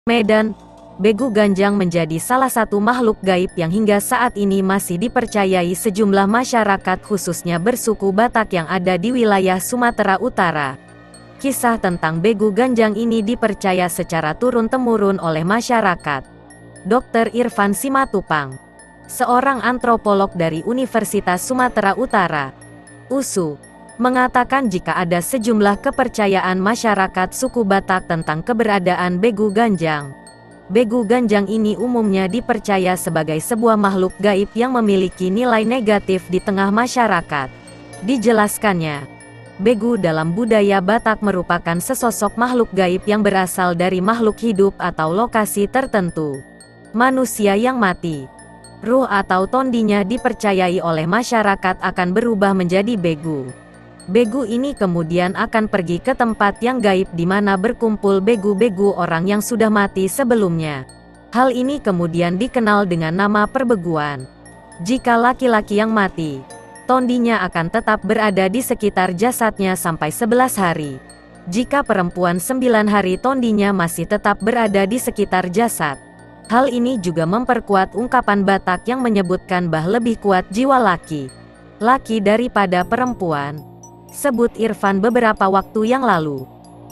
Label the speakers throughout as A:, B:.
A: Medan, Begu Ganjang menjadi salah satu makhluk gaib yang hingga saat ini masih dipercayai sejumlah masyarakat khususnya bersuku Batak yang ada di wilayah Sumatera Utara. Kisah tentang Begu Ganjang ini dipercaya secara turun-temurun oleh masyarakat. Dr. Irfan Simatupang, seorang antropolog dari Universitas Sumatera Utara, USU, mengatakan jika ada sejumlah kepercayaan masyarakat suku Batak tentang keberadaan Begu Ganjang. Begu Ganjang ini umumnya dipercaya sebagai sebuah makhluk gaib yang memiliki nilai negatif di tengah masyarakat. Dijelaskannya, Begu dalam budaya Batak merupakan sesosok makhluk gaib yang berasal dari makhluk hidup atau lokasi tertentu. Manusia yang mati, ruh atau tondinya dipercayai oleh masyarakat akan berubah menjadi begu. Begu ini kemudian akan pergi ke tempat yang gaib di mana berkumpul begu-begu orang yang sudah mati sebelumnya. Hal ini kemudian dikenal dengan nama perbeguan. Jika laki-laki yang mati, tondinya akan tetap berada di sekitar jasadnya sampai 11 hari. Jika perempuan 9 hari tondinya masih tetap berada di sekitar jasad. Hal ini juga memperkuat ungkapan Batak yang menyebutkan bahwa lebih kuat jiwa laki daripada perempuan. Sebut Irfan beberapa waktu yang lalu.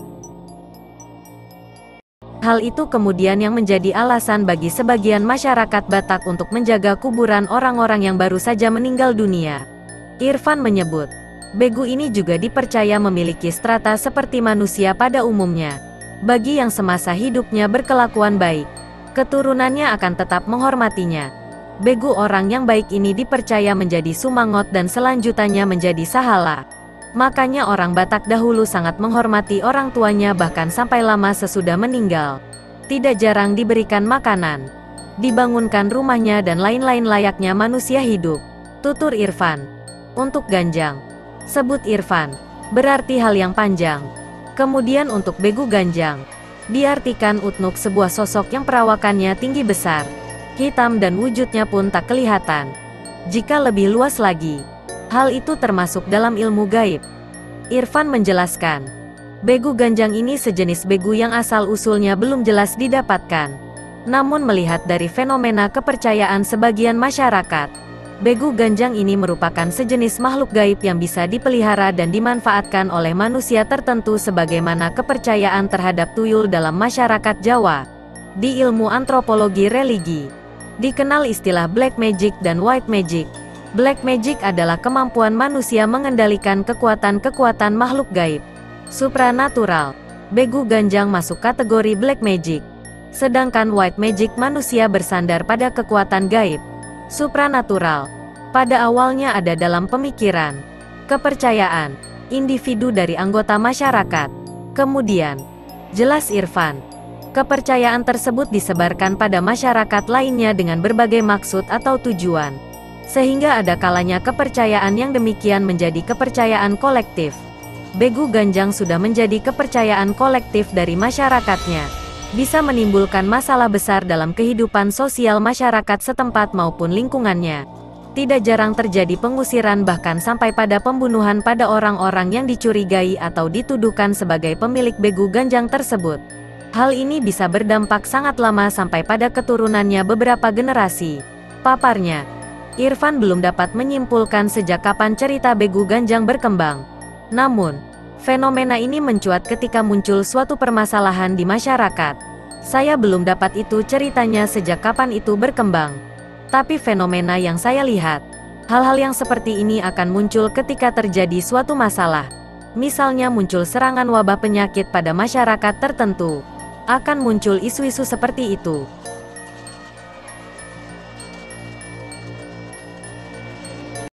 A: Hal itu kemudian yang menjadi alasan bagi sebagian masyarakat Batak untuk menjaga kuburan orang-orang yang baru saja meninggal dunia. Irfan menyebut, Begu ini juga dipercaya memiliki strata seperti manusia pada umumnya. Bagi yang semasa hidupnya berkelakuan baik, keturunannya akan tetap menghormatinya. Begu orang yang baik ini dipercaya menjadi Sumangot dan selanjutannya menjadi Sahala. Makanya orang Batak dahulu sangat menghormati orang tuanya bahkan sampai lama sesudah meninggal. Tidak jarang diberikan makanan, dibangunkan rumahnya dan lain-lain layaknya manusia hidup. Tutur Irfan. Untuk Ganjang, sebut Irfan, berarti hal yang panjang. Kemudian untuk Begu Ganjang, diartikan Utnuk sebuah sosok yang perawakannya tinggi besar, hitam dan wujudnya pun tak kelihatan. Jika lebih luas lagi, hal itu termasuk dalam ilmu gaib. Irfan menjelaskan, Begu Ganjang ini sejenis begu yang asal-usulnya belum jelas didapatkan. Namun melihat dari fenomena kepercayaan sebagian masyarakat, Begu Ganjang ini merupakan sejenis makhluk gaib yang bisa dipelihara dan dimanfaatkan oleh manusia tertentu sebagaimana kepercayaan terhadap tuyul dalam masyarakat Jawa. Di ilmu antropologi religi, dikenal istilah black magic dan white magic. Black magic adalah kemampuan manusia mengendalikan kekuatan-kekuatan makhluk gaib supranatural. Begu Ganjang masuk kategori black magic. Sedangkan white magic manusia bersandar pada kekuatan gaib supranatural. Pada awalnya ada dalam pemikiran, kepercayaan individu dari anggota masyarakat. Kemudian, jelas Irfan, kepercayaan tersebut disebarkan pada masyarakat lainnya dengan berbagai maksud atau tujuan. Sehingga ada kalanya kepercayaan yang demikian menjadi kepercayaan kolektif. Begu Ganjang sudah menjadi kepercayaan kolektif dari masyarakatnya. Bisa menimbulkan masalah besar dalam kehidupan sosial masyarakat setempat maupun lingkungannya. Tidak jarang terjadi pengusiran bahkan sampai pada pembunuhan pada orang-orang yang dicurigai atau dituduhkan sebagai pemilik Begu Ganjang tersebut. Hal ini bisa berdampak sangat lama sampai pada keturunannya beberapa generasi. Paparnya, Irfan belum dapat menyimpulkan sejak kapan cerita Begu Ganjang berkembang. Namun, fenomena ini mencuat ketika muncul suatu permasalahan di masyarakat. Saya belum dapat itu ceritanya sejak kapan itu berkembang. Tapi fenomena yang saya lihat, hal-hal yang seperti ini akan muncul ketika terjadi suatu masalah. Misalnya muncul serangan wabah penyakit pada masyarakat tertentu. Akan muncul isu-isu seperti itu.